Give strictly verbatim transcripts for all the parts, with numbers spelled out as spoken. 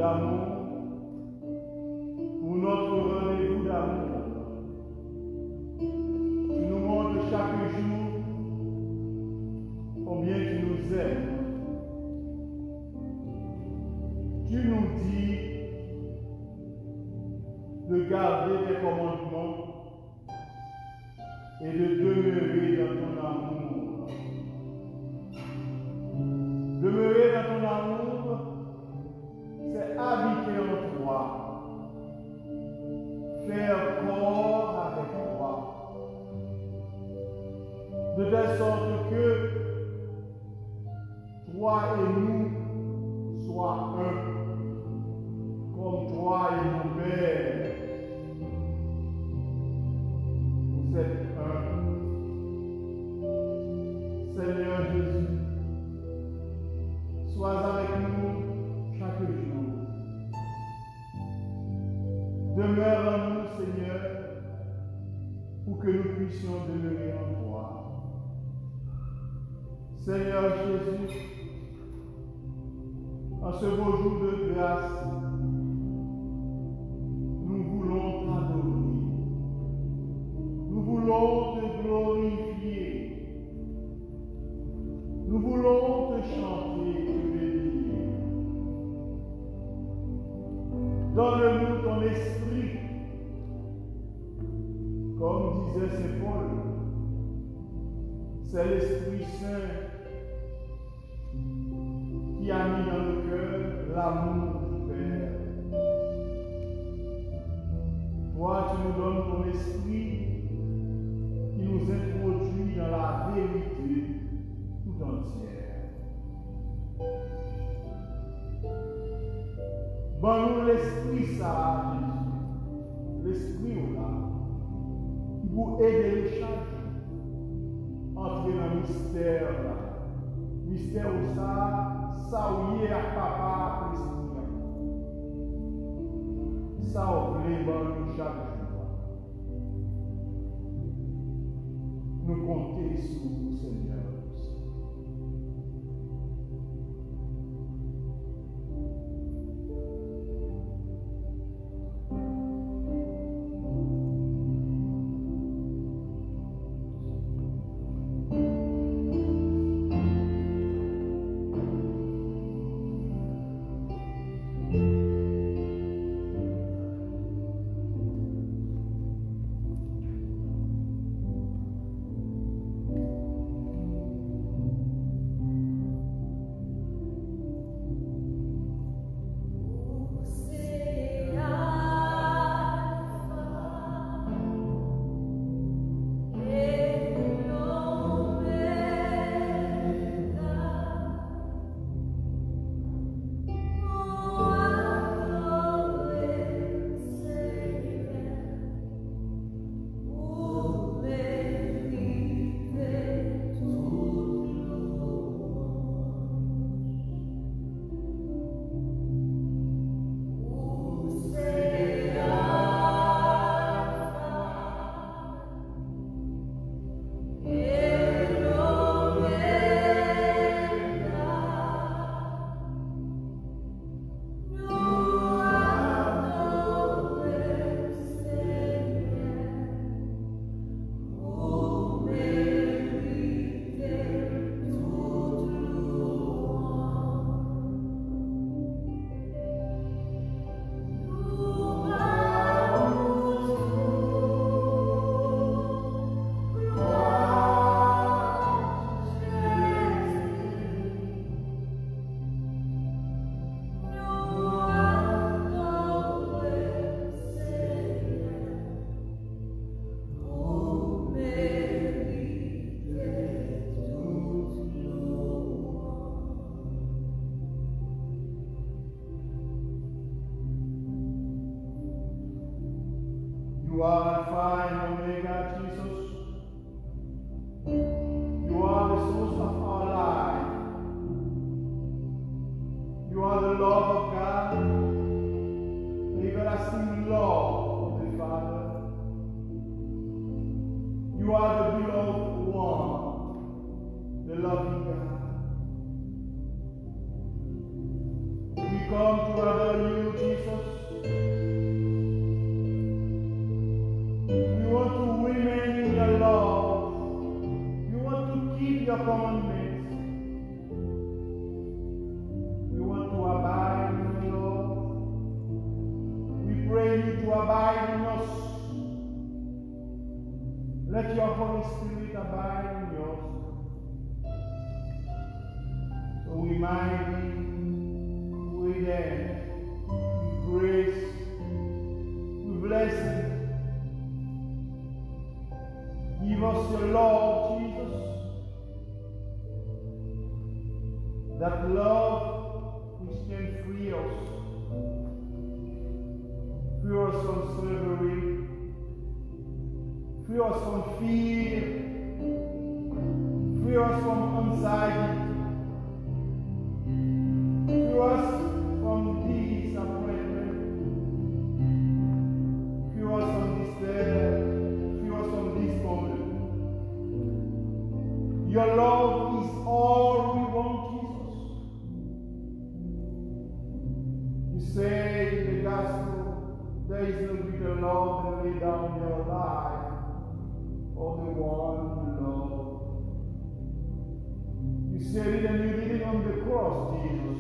d'amour, pour notre rendez-vous d'amour. Tu nous montres chaque jour combien tu nous aimes. Tu nous dis de garder tes commandements et de demeurer dans ton amour. Demeurer dans ton amour, c'est habiter en toi, faire corps avec toi, de telle sorte que toi et nous soient un, comme toi et mon Père. Vous êtes un. Seigneur Jésus, sois avec nous chaque jour. Demeure en nous, Seigneur, pour que nous puissions demeurer en toi. Seigneur Jésus, en ce beau jour de grâce, nous voulons t'adorer. Nous voulons te glorifier. Nous voulons te chanter, te bénir. Donne-nous ton esprit. Comme disait Saint Paul, c'est l'Esprit Saint qui a mis dans le cœur l'amour du Père. Toi, tu nous donnes ton esprit qui nous introduit dans la vérité tout entière. Donne-nous l'esprit ça, Jésus, l'esprit là, qui vous aide les chaque entrer dans le mystère là. Mystère où ça, ça où y est à papa, l'esprit. Ça où les bonnes chaque jour. Nous comptons sur vous, Seigneur. You are Alpha and Omega, Jesus. You are the source of our life. You are the love of God, the everlasting love of the Father. You are the beloved one, the loving God. We come to adore you. Let your Holy Spirit abide in yours. So we might be with them, with grace, with blessing. Give us your love, Jesus. That love which can free us. Free us from slavery. Free us from fear. Free us from anxiety. Free us from disappointment. Free us from despair. Free us from this moment. Your love is all we want, Jesus. You say in the gospel, there is no greater love than lay down your life for the one you love. You said it and you did it on the cross, Jesus.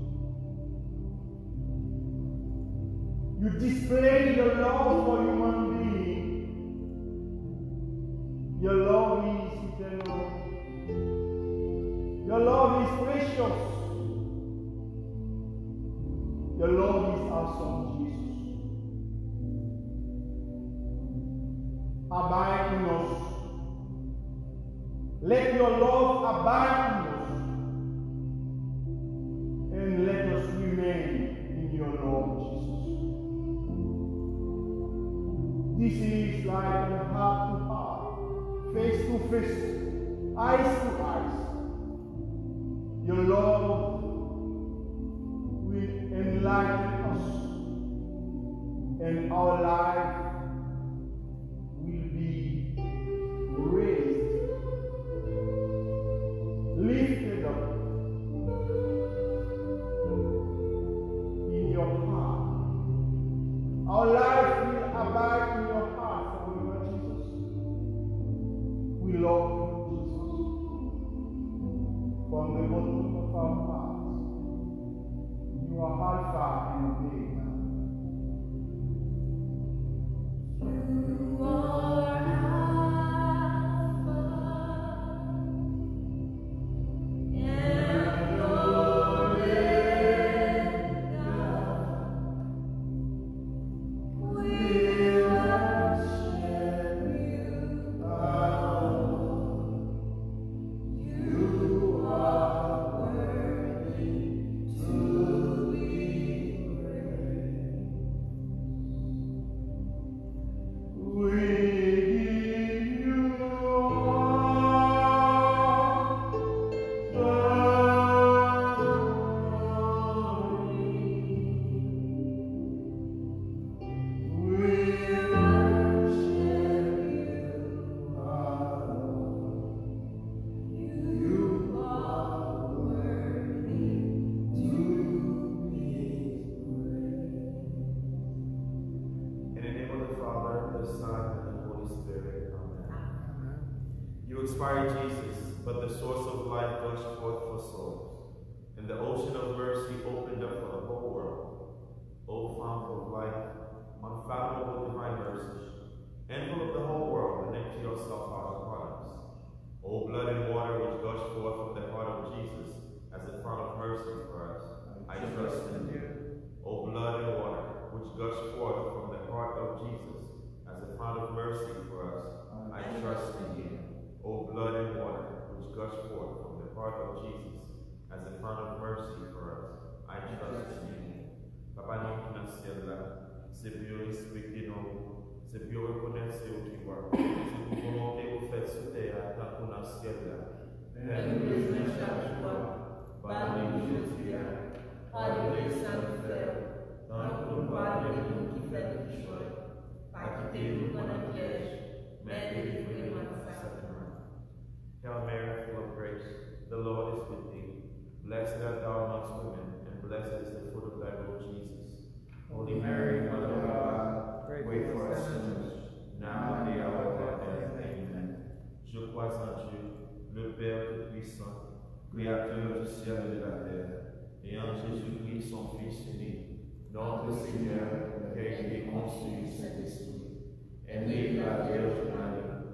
You displayed your love for human beings. Your love is eternal. Your love is precious. Your love is awesome, Jesus. Abide in us. Let your love abide in us. And let us remain in your love, Jesus. This is like a heart to heart, face to face, eyes to eyes. Your love will enlighten us, and our life will be raised, lifted up in your heart. Our life will abide in your heart forever, Jesus. We love you, Jesus, from the bottom of our hearts. You are Alpha and Omega. You are Alpha and Omega. We worship you, our you are worthy to be praised. We give you all the glory. We worship you, our Lord. You are worthy to be praised. In the name of the Father, the Son, and the Holy Spirit. Amen. You expired Jesus, but the source of life gushed forth for souls, and the ocean of mercy opened up for the whole world. O fount of life, unfathomable divine mercy, envelope the whole world and empty yourself out upon us. O blood and water which gushed forth from the heart of Jesus as a fount of mercy for us, I trust in you. O blood and water which gushed forth from the heart of Jesus as a fount of mercy for us, I trust in you. O blood and water which gushed forth from the heart of Jesus as a fount of mercy for us, I trust in you. Papa nous qui dans ciel là, c'est pour respecter nous, c'est pour reconnaître ce que tu vois, c'est pour volonté que vous faites sur terre tant qu'on dans ciel là. Père, nous besoin chaque fois, pardonnez-nous aujourd'hui, pardonnez sans nous faire, tant que nous pardonnez-nous qui fait du choix, pas quitter-nous dans le piège, mais délivrez-nous de Satan. Hail Mary, full of grace, the Lord is with thee. Blessed art thou amongst women, and blessed is the fruit of thy womb, Jesus. Holy Mary, Mother of God, pray for us sinners, now and at the hour of our death. Amen. Je crois en Dieu, le Père Tout-Puissant, Créateur du ciel et de la terre, et en Jésus-Christ, son Fils unique, notre Seigneur, qui a été conçu du Saint-Esprit, est né de la Vierge Marie, a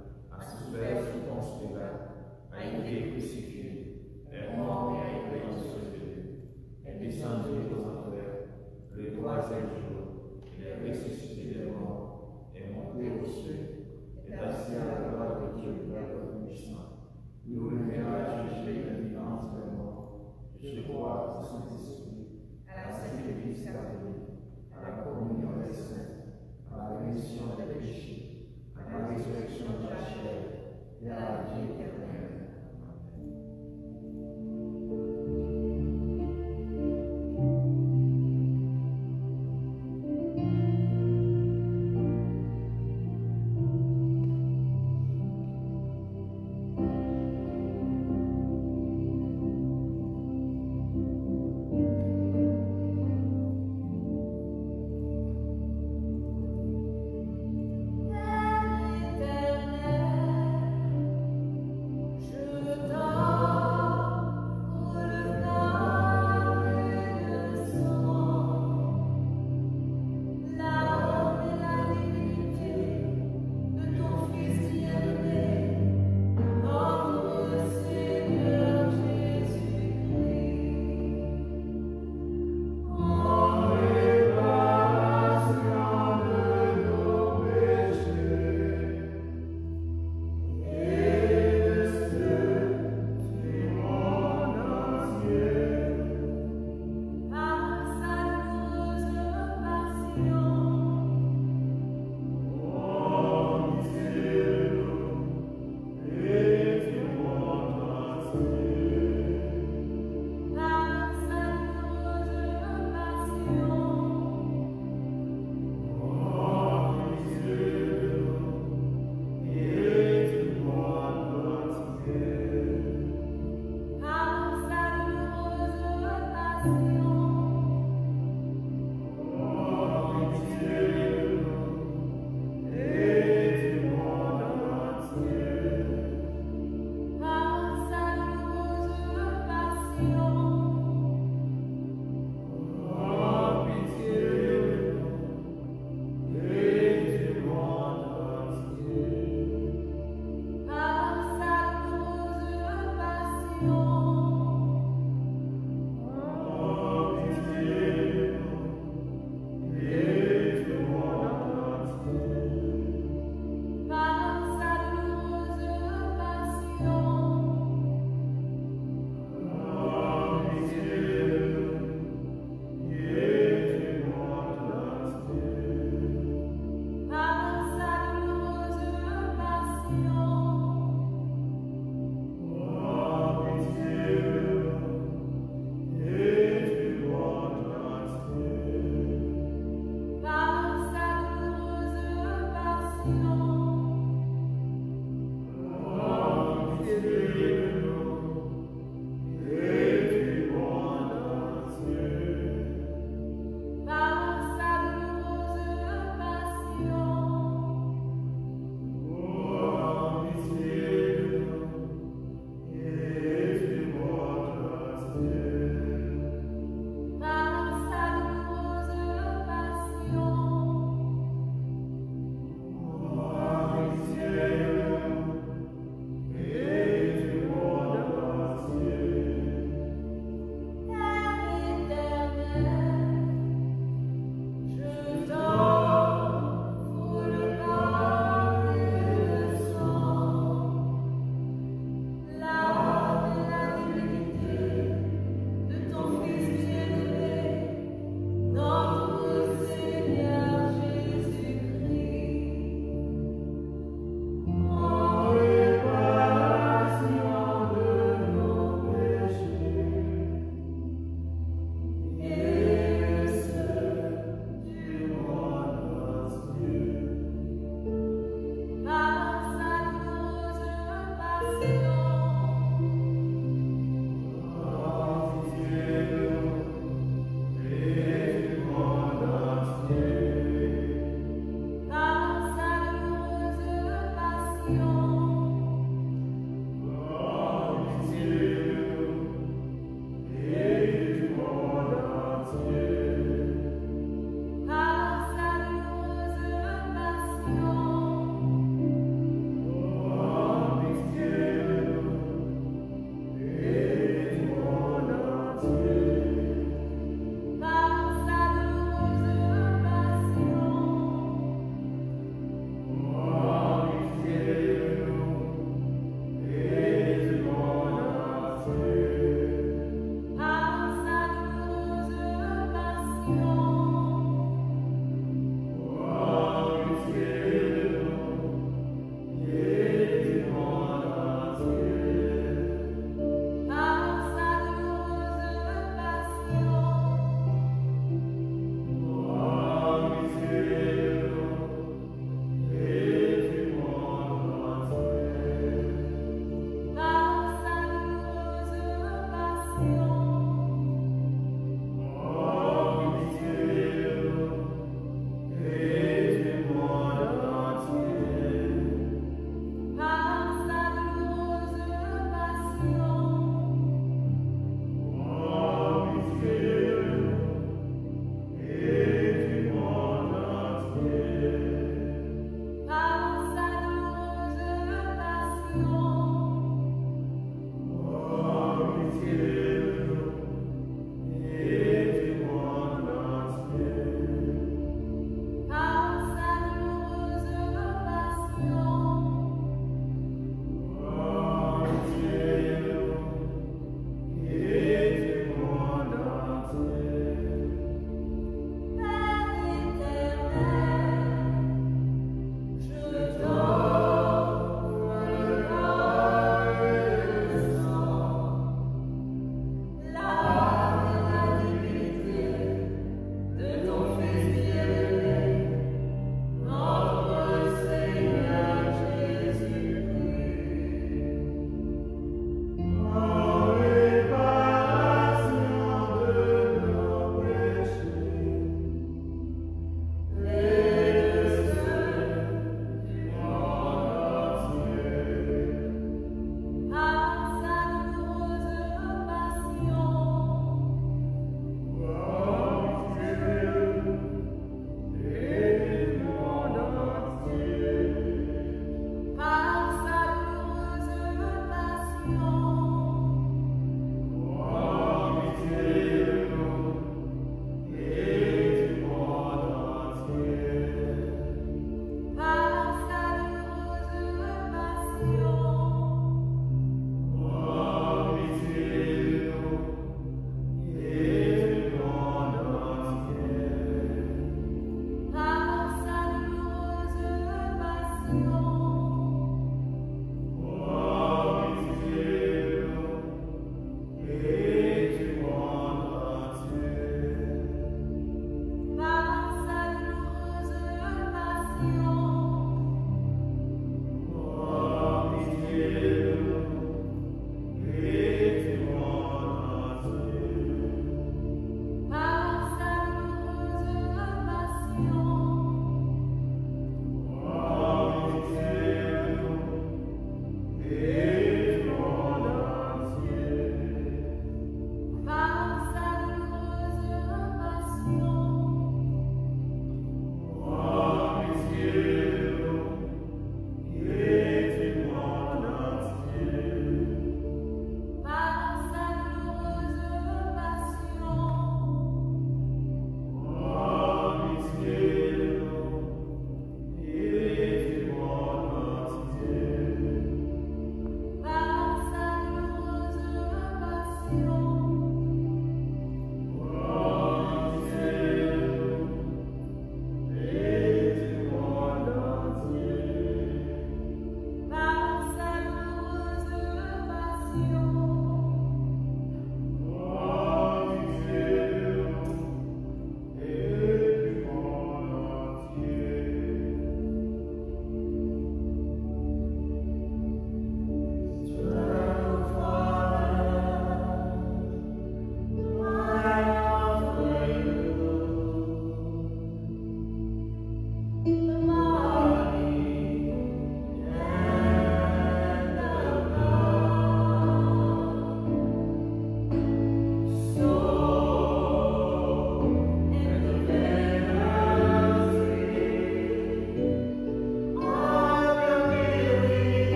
souffert sous Ponce Pilate, a été crucifié, est mort et a été ensevelé, est descendu aux enfers, le troisième jour, il est ressuscité des morts, est monté aux cieux, est assis à la droite de Dieu le Père Tout-Puissant. Nous viendra juger les vivants et les morts. Je crois au Saint-Esprit, à la Sainte Église catholique, à la communion des saints, à la rémission des péchés, à la résurrection de la chair et à la vie éternelle.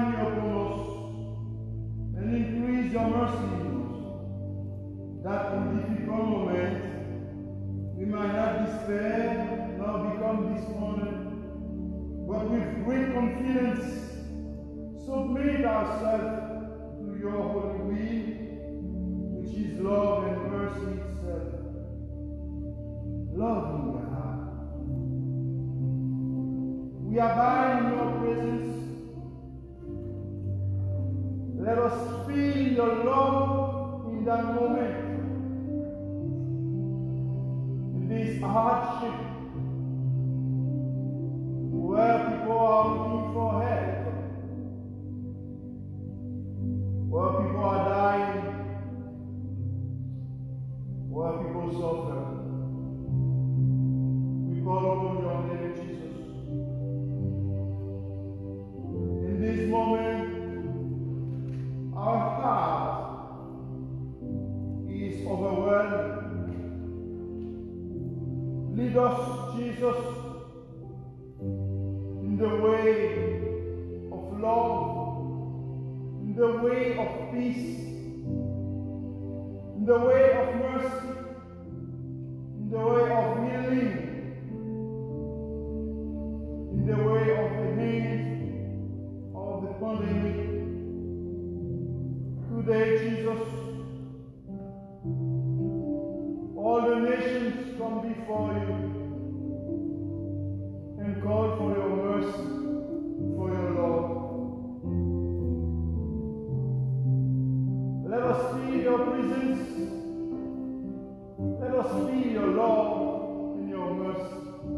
shine upon us and increase your mercy in us, that in difficult moments we might not despair nor become despondent, but with great confidence submit ourselves to your holy will, which is love and mercy itself. Loving God, we abide in your presence. Let us feel your love in that moment, in this hardship, where people are looking for help, where people are dying, where people suffer. We call upon your name, Jesus. In this moment, our heart is overwhelmed. Lead us, Jesus, in the way of love, in the way of peace, in the way of mercy, in the way of healing, in the way of the end of the pandemic. Today, Jesus, all the nations come before you and call for your mercy, for your love. Let us feel your presence. Let us feel your love and your mercy.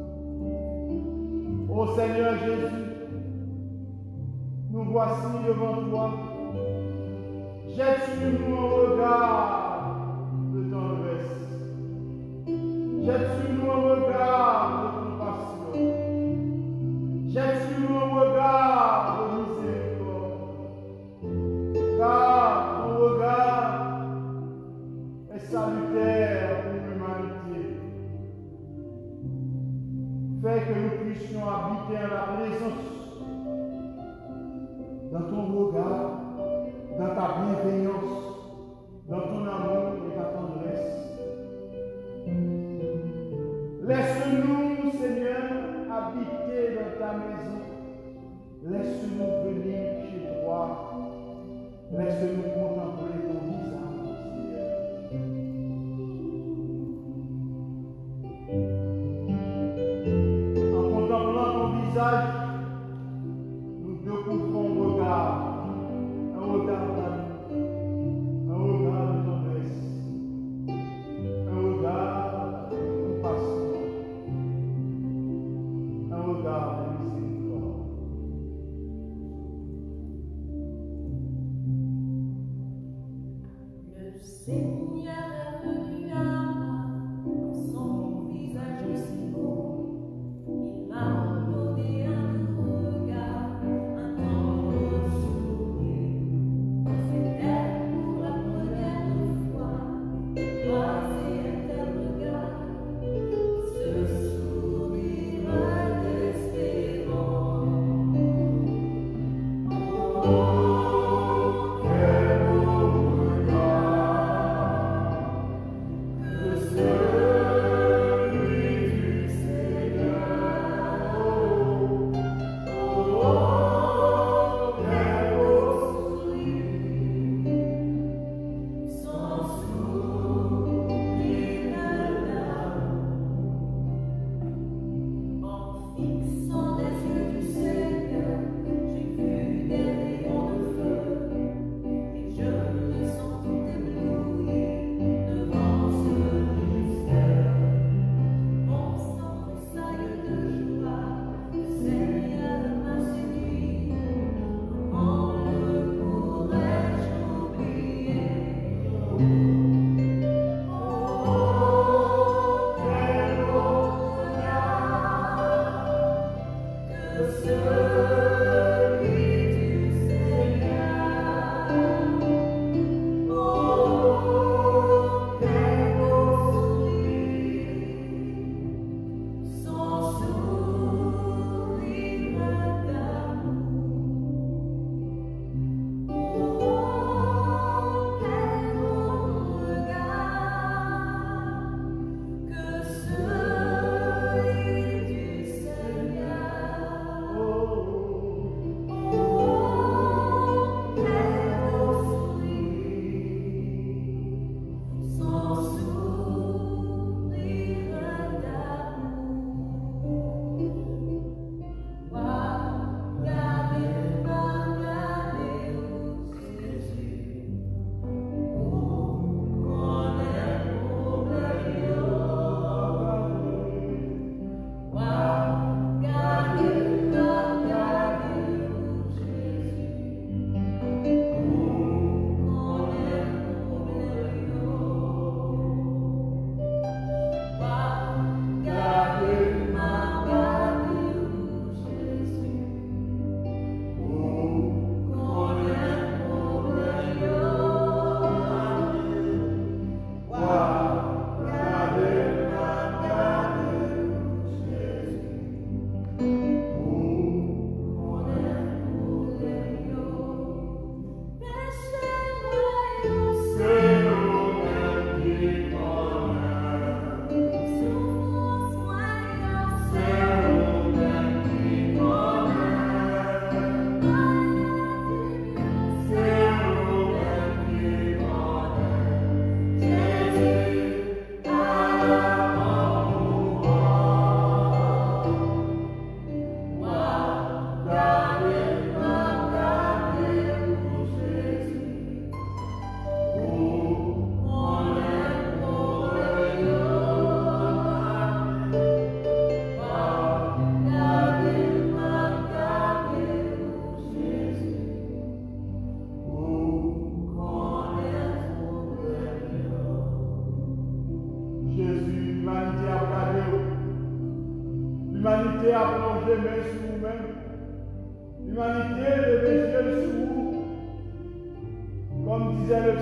Ô Seigneur Jésus, nous voici devant toi. Jette sur nous un regard de tendresse. Jette sur nous un regard de compassion. Jette sur nous un regard de miséricorde. Car ton regard est salutaire pour l'humanité. Fais que nous puissions habiter en la présence, dans ton regard, dans ta bienveillance, dans ton amour et ta tendresse. Laisse-nous, Seigneur, habiter dans ta maison. Laisse-nous venir chez toi. Laisse-nous contempler ton visage, Seigneur. En contemplant ton visage, nous découvrons un regard. Un regard d'amour, un regard de tendresse, un regard de compassion, un regard de miséricorde. Le Seigneur est venu à moi, son visage si beau, il m'a donné un regard, un tendre sourire. C'était pour la première fois, moi c'est un tel regard, ce sourire d'espérance. Oh, quel beau regard que celui du Seigneur. Oh, oh, quel beau sourire, sans sourire d'amour. En fixant les yeux du Seigneur, j'ai vu des rayons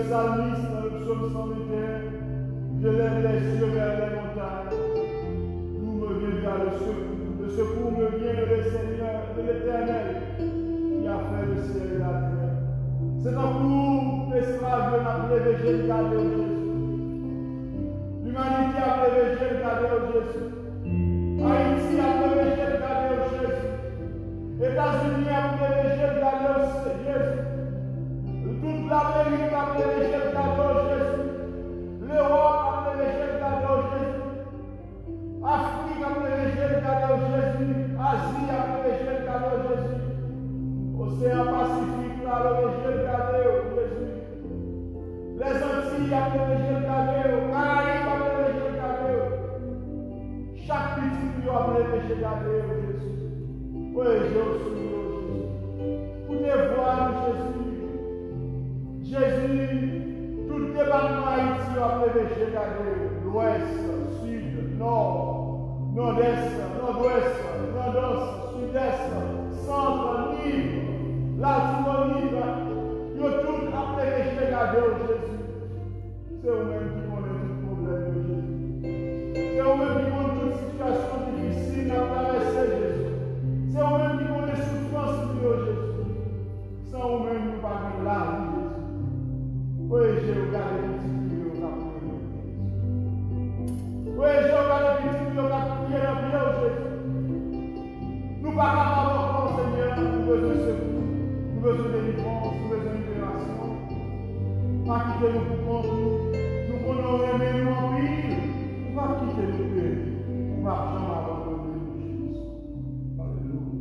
psalmiste dans le psaume cent vingt et un, je lève les yeux vers les montagnes. D'où me viendra le secours? Le secours me vient de Seigneur, de l'Éternel, qui a fait le ciel et la terre. C'est un coup l'esclave n'a levé, j'ai regardé au Jésus. L'humanité a levé, j'ai regardé au Jésus. Haïti a levé, j'ai regardé au Jésus. États-Unis a levé, j'ai regardé au Jésus. Toute l'Amérique a levé, j'ai regardé au Jésus. L'Europe a levé, j'ai regardé au Jésus. Afrique a levé, j'ai regardé au Jésus. Asie a levé, j'ai regardé au Jésus. Océan Pacifique a levé, j'ai regardé au Jésus. Les Antilles a levé, j'ai regardé au Caraïbes a levé, j'ai regardé au. Chaque petit lieu a levé, j'ai regardé au Jésus. Oui, je suis au Jésus. Pour les voir, Jésus. Jésus, tout le département Haïti a levé, j'ai regardé l'ouest, sud, nord, nord-est, nord-ouest, nord-est, sud-est, centre, livre, Latino-Libre, ils ont tout appelé, j'ai regardé au Jésus. C'est eux-mêmes qui connaissent tout problème de Jésus. C'est eux-mêmes qui connaissent toute situation difficile à traverser Jésus. C'est eux-mêmes qui connaissent souffrance de Jésus. Sans eux-mêmes, nous ne parlons pas de la vie de Jésus. Oui, j'ai regardé les petits filles au cap de Jésus. Oui, j'ai regardé les petits filles au cap de Jésus. Nous ne parlons pas encore, Seigneur, nous besoin de secours, nous besoin de délivrance, nous besoin de libération. Pas quitter nous pour compte nous. Nous prenons aimer nous en pile. Pas quitter nous périr. On va jamais abandonner nous, Jésus. Alléluia.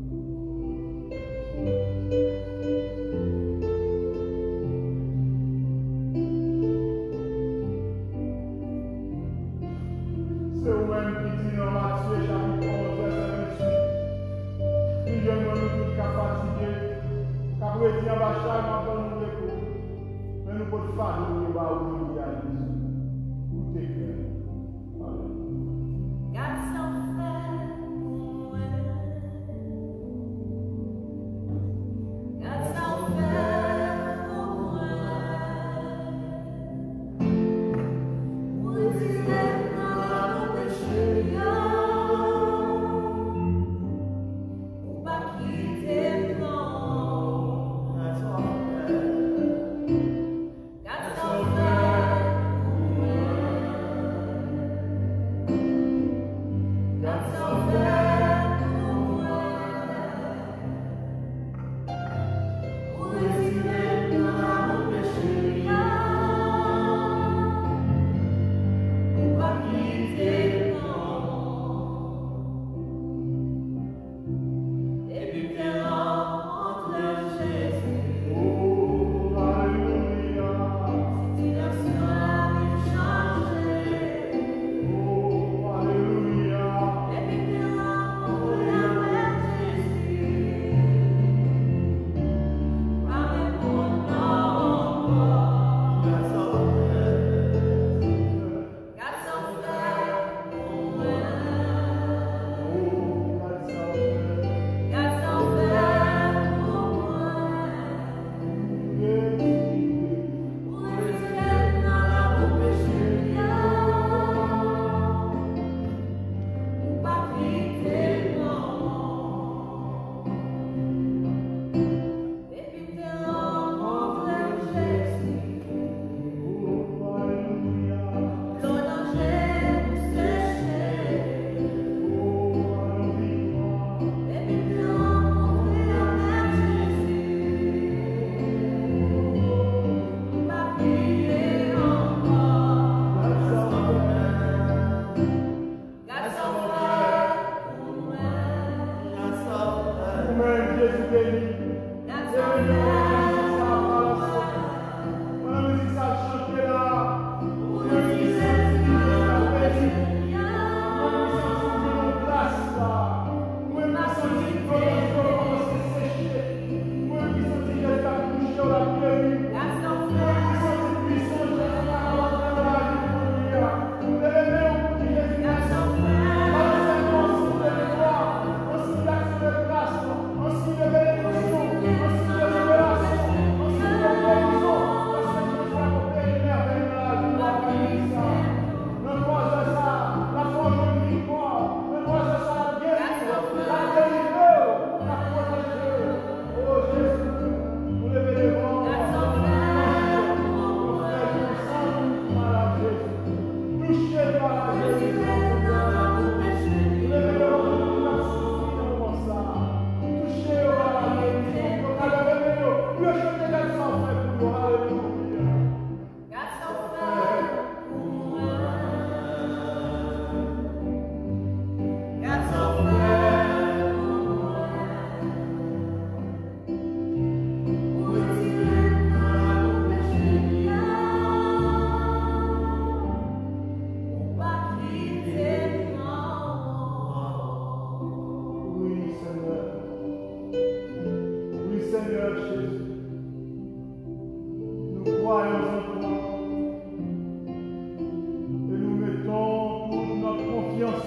C'est vous-même qui dit dans Matthieu chapitre onze, verset vingt-huit. Nous jeunes nous tous qu'à fatiguer, qu'à prêter en bas chaque matin nous repos. Mais nous pouvons faire nous va où il y a Jésus. Tout est clair. Alléluia. God s'en fait pour moi. God s'en fait pour moi. Où tu es dans mon péché, ou pas quitter non. God s'en fait pour moi. God s'en croyons en toi. Et nous mettons toute notre confiance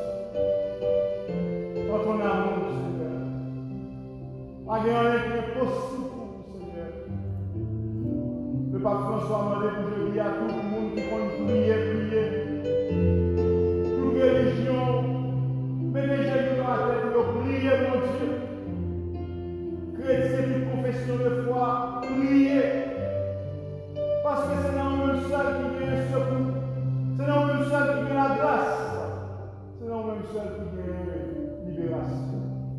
dans ton amour, Seigneur. Pas de rien qui est possible pour nous, Seigneur. Le pape François m'a dit que je dis à tout le monde qui compte prier, prier. Toute religion, mais déjà nous dans la tête, de prier, mon Dieu. Chrétien d'une confession de foi, prier. Parce que c'est dans le seul qui vient le secours. C'est dans le seul qui vient la grâce. C'est dans le seul qui vient la libération.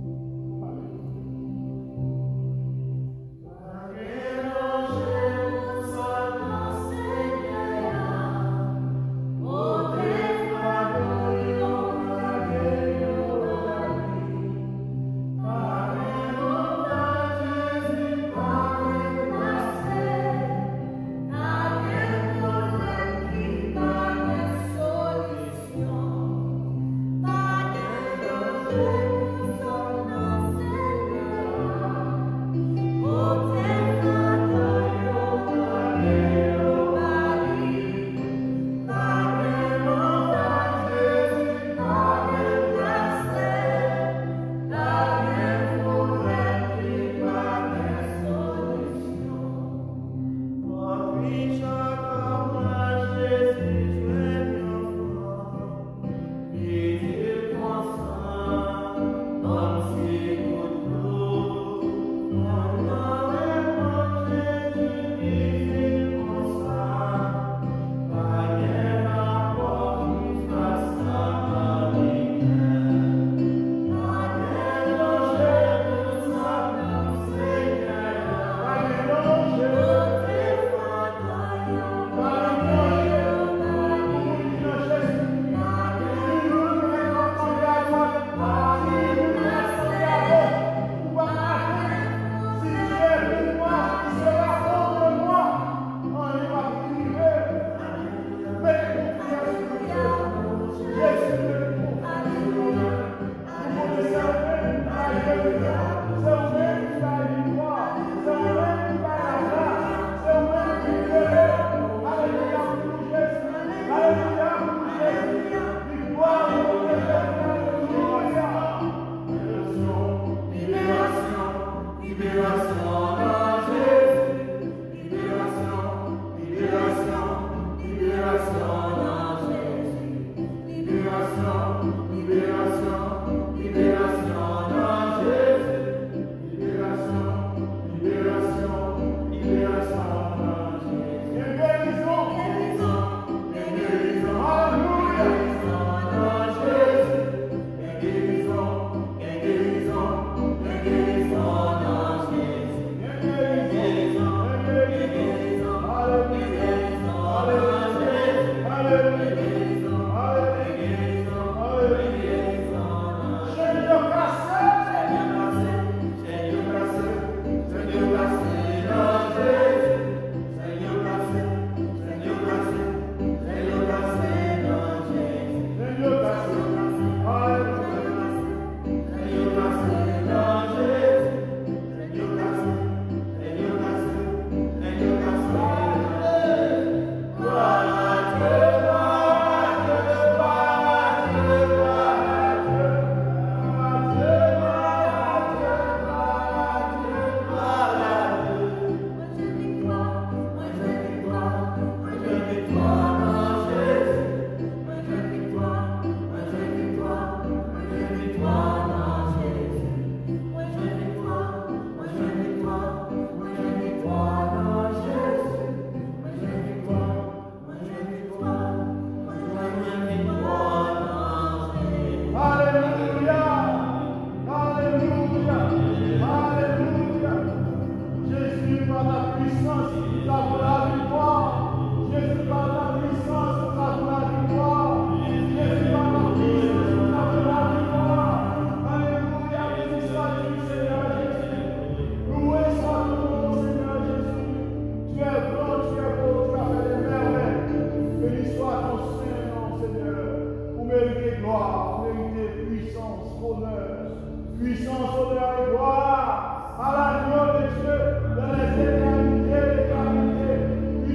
puissance, honneur et gloire à l'agneau de Dieu dans les éternités, l'éternité.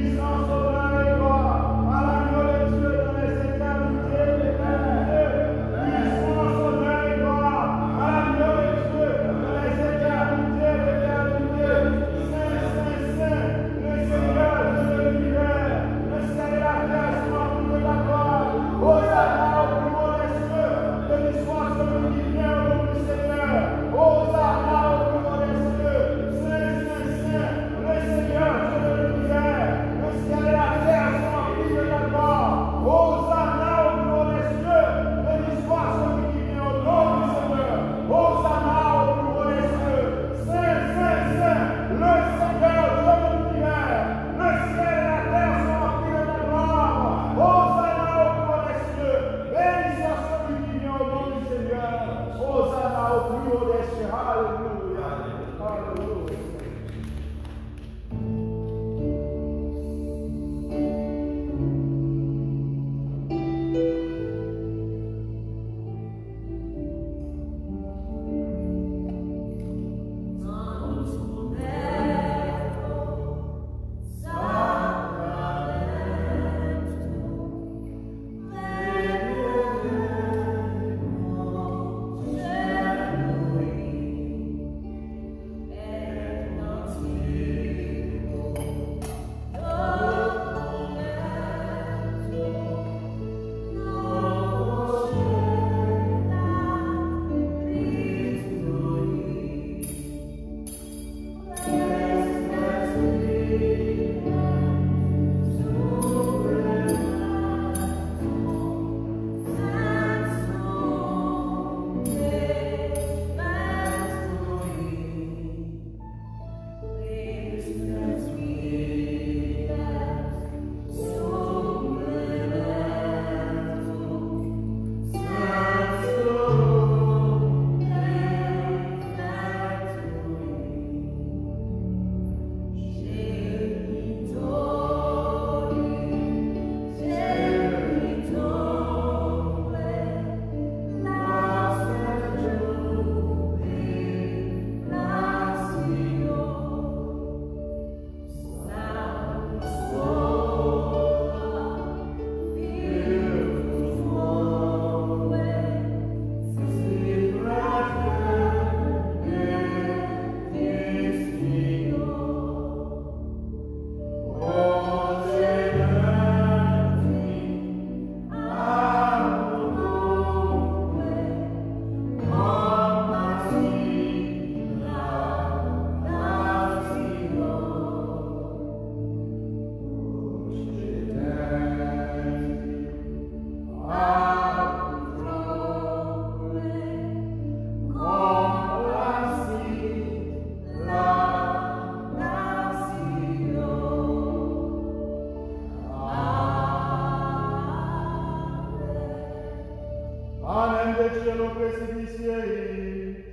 precipicie.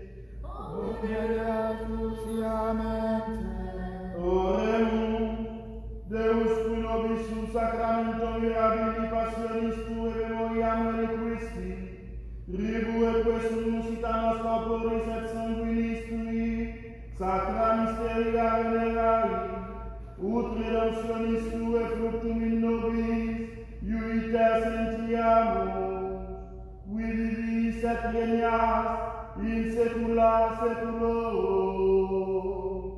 Oremos, Deus qui nobis sum sacramento mirabili passionis tue memoriam reliquisti, ribue quesum musita nos corporis et sanguinis tui, sacra mysteria venerari, ut redemptionis tue fructum in nobis, iuiter sentiamus, qui vivis et regnas in saecula saeculorum.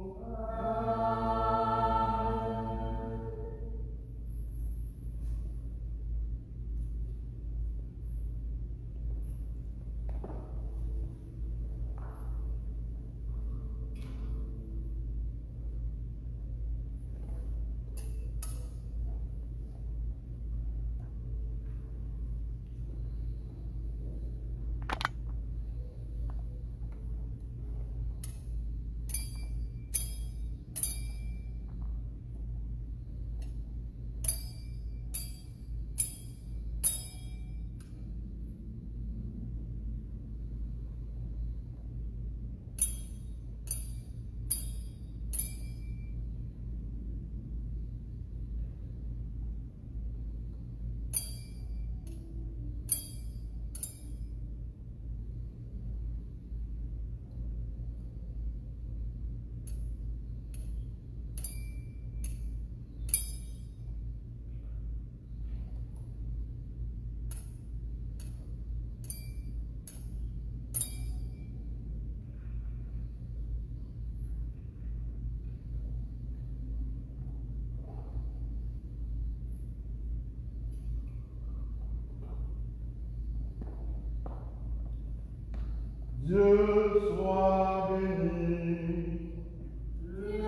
Dieu soit béni. Dieu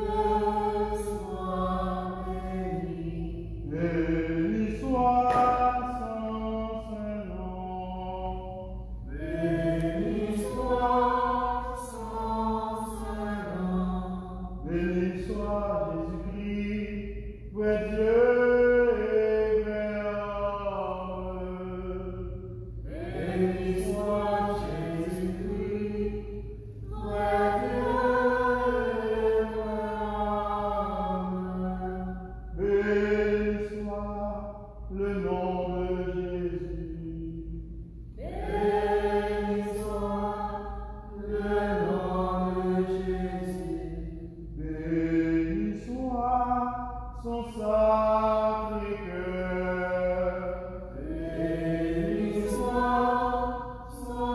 soit béni. Béni soit son Saint-Nom. Béni soit son Saint-Nom. Béni soit Jésus-Christ, vrai Dieu et vrai homme. Béni soit Jésus-Christ, vrai Dieu et vrai homme. Béni soit le nom de Jésus. Béni soit le nom de Jésus. Béni soit son sacré cœur. Béni soit son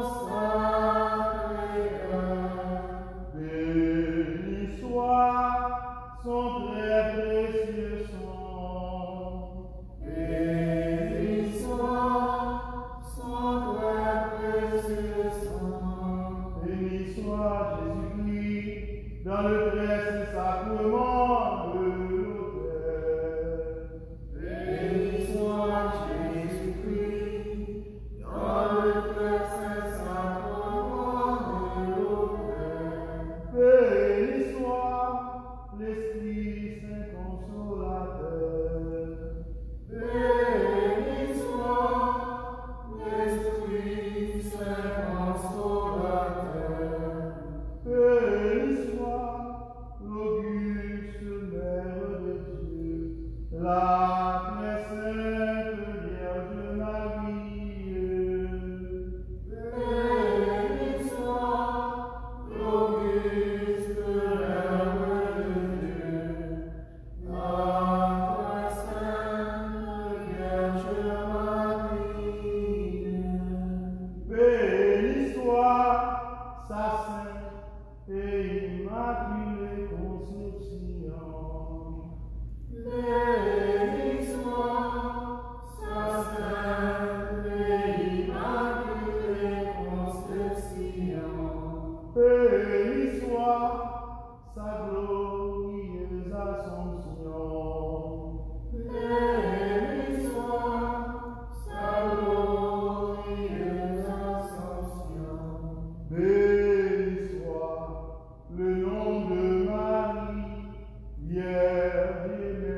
Sacré-Cœur. Béni soit son très précieux sang. Béni soit son très précieux sang. Béni soit Jésus-Christ dans le très saint sacrement de l'autel. Béni soit Jésus-Christ dans le très saint sacrement de l'autel. Béni soit l'Esprit Saint consolateur. Béni soit l'Esprit Saint consolateur. Béni soit l'auguste Mère de Dieu, la très sainte Vierge Marie. Béni soit l'auguste Mère de Dieu, la très sainte Vierge Marie. Béni soit sa sainte et immaculée conception. Béni soit sa sainte et immaculée conception. Béni soit sa glorieuse assomption. Béni soit sa glorieuse ascension. Béni soit le nom de Marie, Vierge et